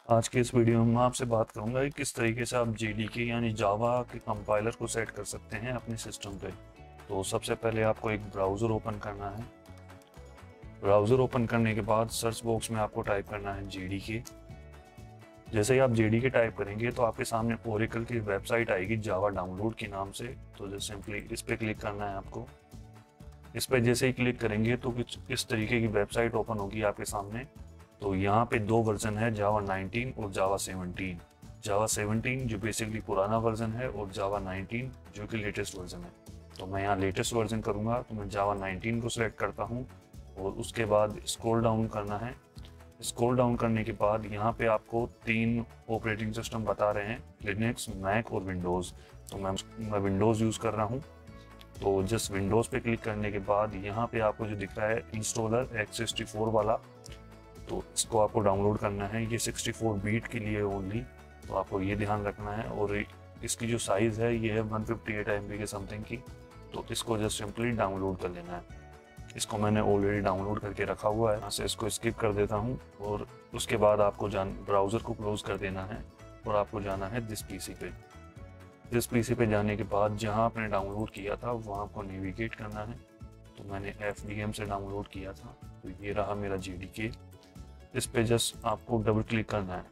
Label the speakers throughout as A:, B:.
A: आज के इस वीडियो में मैं आपसे बात करूंगा कि किस तरीके से आप जेडीके यानी जावा के कंपाइलर को सेट कर सकते हैं अपने सिस्टम पे। तो सबसे पहले आपको एक ब्राउज़र ओपन करना है। ब्राउज़र ओपन करने के बाद सर्च बॉक्स में आपको टाइप करना है जेडीके। जैसे ही आप जेडीके टाइप करेंगे तो आपके सामने ओरेकल की वेबसाइट आएगी जावा डाउनलोड के नाम से। तो जस्ट सिंपली इस पर क्लिक करना है आपको। इस पर जैसे ही क्लिक करेंगे तो कुछ इस तरीके की वेबसाइट ओपन होगी आपके सामने। तो यहाँ पे दो वर्जन है, जावा 19 और जावा 17। जावा 17 जो बेसिकली पुराना वर्जन है और जावा 19 जो कि लेटेस्ट वर्जन है। तो मैं यहाँ लेटेस्ट वर्जन करूँगा, तो मैं जावा 19 को सिलेक्ट करता हूँ और उसके बाद स्क्रॉल डाउन करना है। स्क्रॉल डाउन करने के बाद यहाँ पे आपको 3 ऑपरेटिंग सिस्टम बता रहे हैं, लिनक्स, मैक और विंडोज़। तो मैं विंडोज़ यूज़ कर रहा हूँ। तो जस्ट विंडोज़ पे क्लिक करने के बाद यहाँ पे आपको जो दिख रहा है इंस्टॉलर x64 वाला, तो इसको आपको डाउनलोड करना है। ये 64 बीट के लिए ओनली, तो आपको ये ध्यान रखना है। और इसकी जो साइज़ है ये है 158 MB के समथिंग की। तो इसको जस्ट सिंपली डाउनलोड कर लेना है। इसको मैंने ऑलरेडी डाउनलोड करके रखा हुआ है, यहाँ से इसको स्किप कर देता हूँ। और उसके बाद आपको ब्राउज़र को क्लोज कर देना है और आपको जाना है दिस पीसी पे। दिस पीसी पे जाने के बाद जहाँ आपने डाउनलोड किया था वहाँ आपको नेविगेट करना है। तो मैंने FDM से डाउनलोड किया था, तो ये रहा मेरा JDK। इस पे जस्ट आपको डबल क्लिक करना है,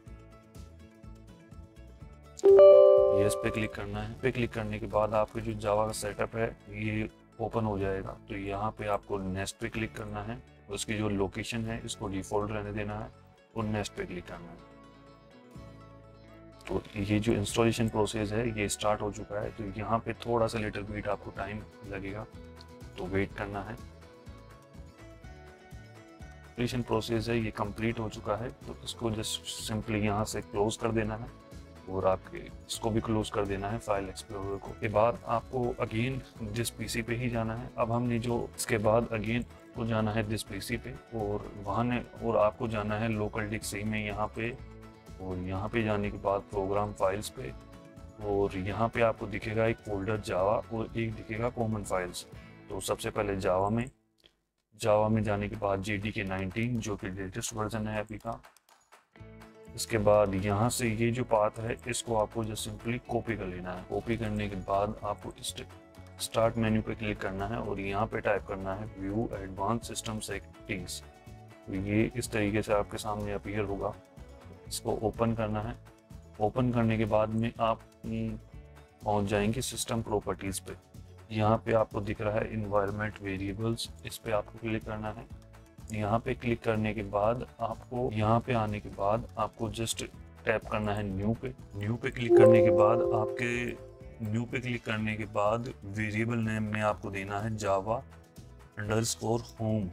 A: यस पे क्लिक करना है। पे क्लिक करने के बाद आपके जो जावा का सेटअप है ये ओपन हो जाएगा। तो यहाँ पे आपको नेक्स्ट पे क्लिक करना है। उसकी जो लोकेशन है इसको डिफॉल्ट रहने देना है और नेक्स्ट पे क्लिक करना है। तो ये जो इंस्टॉलेशन प्रोसेस है ये स्टार्ट हो चुका है। तो यहाँ पे थोड़ा सा लिटिल बिट आपको टाइम लगेगा, तो वेट करना है। इंस्टॉलेशन प्रोसेस है ये कंप्लीट हो चुका है। तो इसको जस्ट सिंपली यहाँ से क्लोज कर देना है और आपके इसको भी क्लोज कर देना है फाइल एक्सप्लोरर को। के बाद आपको अगेन दिस पीसी पे ही जाना है। अब हमने जो इसके बाद अगेन को जाना है दिस पीसी पे और और आपको जाना है लोकल डिस्क सी में यहाँ पे। और यहाँ पे जाने के बाद प्रोग्राम फाइल्स पे, और यहाँ पे आपको दिखेगा एक फोल्डर जावा और एक दिखेगा कॉमन फाइल्स। तो सबसे पहले जावा में जाने के बाद JDK 19 जो कि लेटेस्ट वर्जन है अभी का। इसके बाद यहाँ से ये जो पाथ है इसको आपको जस्ट सिंपली कॉपी कर लेना है। कॉपी करने के बाद आपको स्टार्ट मेन्यू पे क्लिक करना है और यहाँ पे टाइप करना है व्यू एडवांस सिस्टम सेटिंग्स। तो ये इस तरीके से आपके सामने अपीयर होगा। इसको ओपन करना है। ओपन करने के बाद में आप पहुँच जाएंगे सिस्टम प्रॉपर्टीज़ पे। यहाँ पे आपको दिख रहा है इन्वायरमेंट वेरिएबल्स, इस पे आपको क्लिक करना है। यहाँ पे क्लिक करने के बाद आपको यहाँ पे आने के बाद आपको जस्ट टैप करना है न्यू पे। न्यू पे क्लिक करने के बाद वेरिएबल नेम में आपको देना है जावा अंडरस्कोर होम,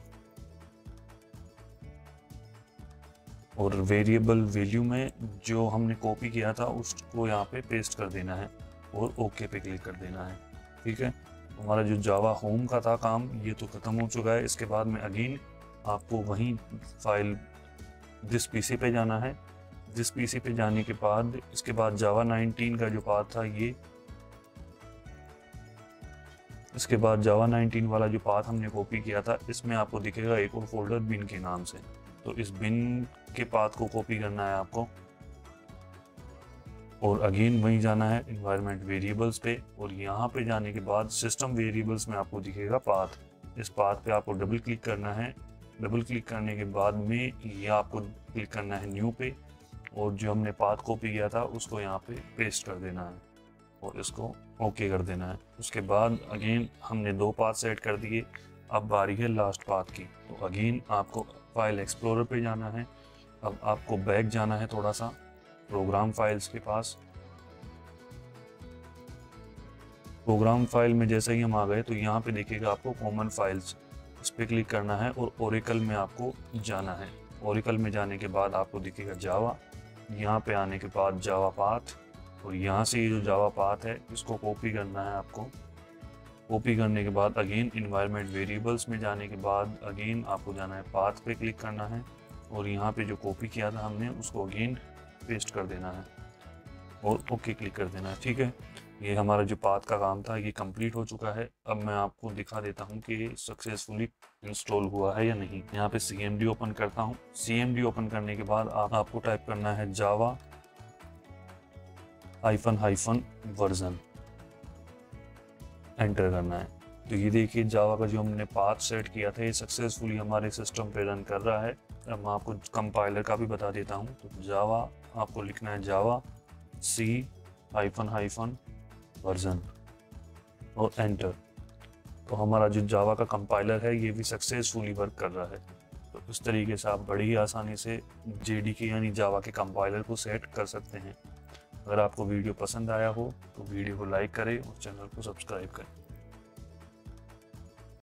A: और वेरिएबल वैल्यू में जो हमने कॉपी किया था उसको यहाँ पे पेस्ट कर देना है और ओके पे क्लिक कर देना है। ठीक है, हमारा जो जावा होम का था काम ये तो ख़त्म हो चुका है। इसके बाद में अगेन आपको वहीं फाइल दिस पीसी पे जाना है। दिस पीसी पे जाने के बाद इसके बाद जावा 19 का जो पाथ था ये, इसके बाद जावा 19 वाला जो पाथ हमने कॉपी किया था इसमें आपको दिखेगा एक और फोल्डर बिन के नाम से। तो इस बिन के पाथ को कॉपी करना है आपको और अगेन वहीं जाना है इन्वायरमेंट वेरिएबल्स पे। और यहाँ पे जाने के बाद सिस्टम वेरिएबल्स में आपको दिखेगा पाथ। इस पाथ पे आपको डबल क्लिक करना है। डबल क्लिक करने के बाद में ये आपको क्लिक करना है न्यू पे और जो हमने पाथ कॉपी किया था उसको यहाँ पे पेस्ट कर देना है और इसको ओके कर देना है। उसके बाद अगेन हमने 2 पाथ सेट कर दिए। अब बारी है लास्ट पाथ की। तो अगेन आपको फाइल एक्सप्लोरर पे जाना है। अब आपको बैक जाना है थोड़ा सा प्रोग्राम फाइल्स के पास। प्रोग्राम फाइल में जैसे ही हम आ गए तो यहाँ पे देखिएगा आपको कॉमन फाइल्स, इस पर क्लिक करना है और ओरेकल में आपको जाना है। ओरेकल में जाने के बाद आपको दिखेगा जावा। यहाँ पे आने के बाद जावा पाथ, और यहाँ से ये जो जावा पाथ है इसको कॉपी करना है आपको। कॉपी करने के बाद अगेन इन्वायरमेंट वेरिएबल्स में जाने के बाद अगेन आपको जाना है पाथ पे क्लिक करना है और यहाँ पे जो कॉपी किया था हमने उसको अगेन पेस्ट कर देना है और ओके क्लिक कर देना है। ठीक है, ये हमारा जो पाथ का काम था ये कंप्लीट हो चुका है। अब मैं आपको दिखा देता हूँ कि सक्सेसफुली इंस्टॉल हुआ है या नहीं। यहाँ पे CMD ओपन करता हूँ। CMD ओपन करने के बाद आपको टाइप करना है जावा -, वर्जन, एंटर करना है। तो ये देखिए जावा का जो हमने पाथ सेट किया था ये सक्सेसफुली हमारे सिस्टम पे रन कर रहा है। अब मैं आपको कंपाइलर का भी बता देता हूँ। तो जावा आपको लिखना है जावा C-, वर्जन और एंटर। तो हमारा जो जावा का कंपाइलर है ये भी सक्सेसफुली वर्क कर रहा है। तो इस तरीके से आप बड़ी ही आसानी से JDK यानी जावा के कंपाइलर को सेट कर सकते हैं। अगर आपको वीडियो पसंद आया हो तो वीडियो को लाइक करें और चैनल को सब्सक्राइब करें।